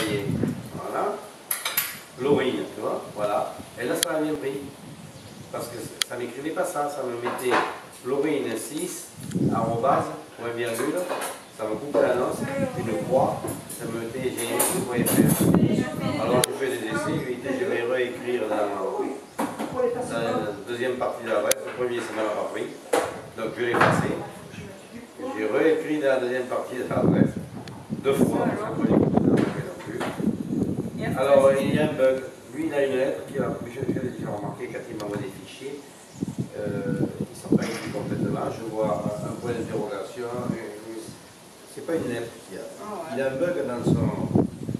voyez. Voilà. Laurine, tu vois, voilà. Et là, ça a bien pris. Parce que ça m'écrivait pas ça, ça me mettait Laurine 6, arrobase, point virgule, ça me coupe la noce, une croix, ça me mettait gmx.fr. Alors je fais des essais, je vais réécrire dans la deuxième partie de l'adresse, le premier ça ne m'a pas pris, donc je l'ai effacé. J'ai réécrit dans la deuxième partie de l'adresse, deux fois, ça ne non plus. Alors il y a un bug. Lui, il a une lettre qui a, j'ai remarqué quand il m'envoie des fichiers, ils ne sont pas écrits complètement. Je vois un point d'interrogation. C'est pas une lettre qu'il y a. Il a un bug dans son.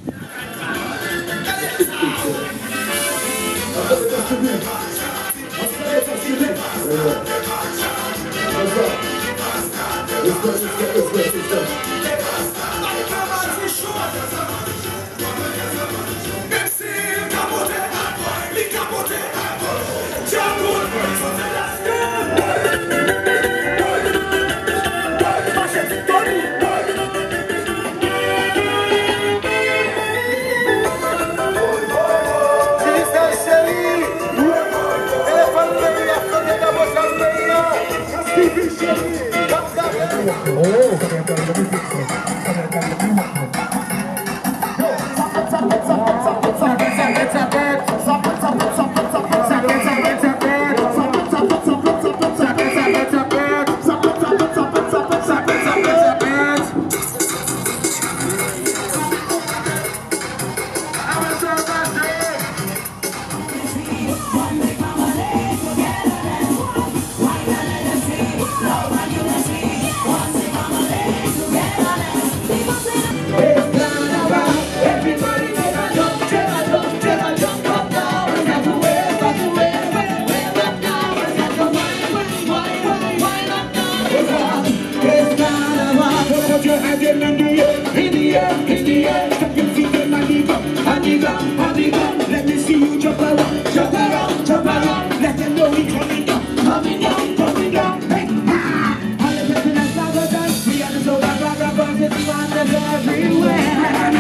Let me see you jump around, jump around, jump around. Let them know we coming down, coming down, coming down. Hey, ha! All the people that follow dance, we are the soul of rock, rock, rock, it's wonders everywhere.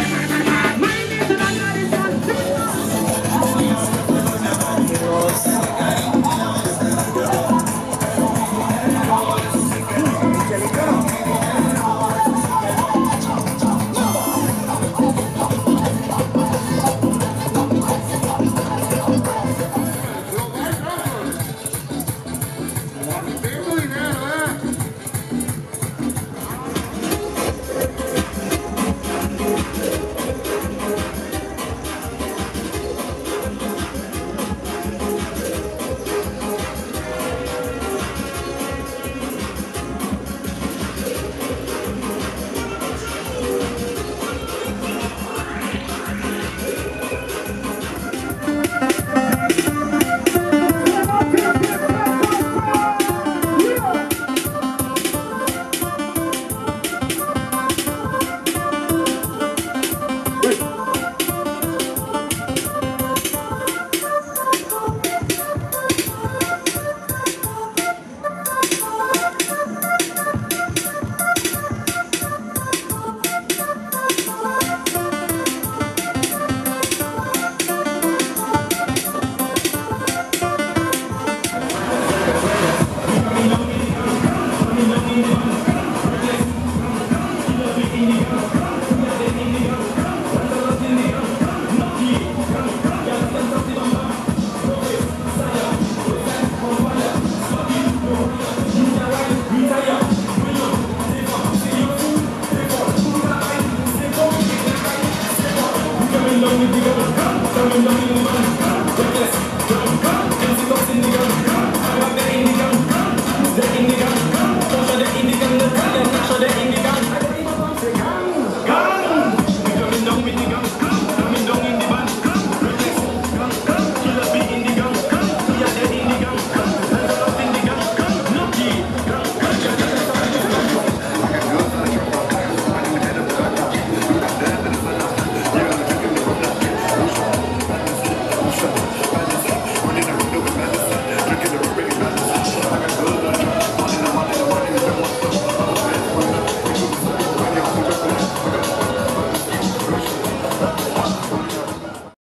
My name is Coming down in the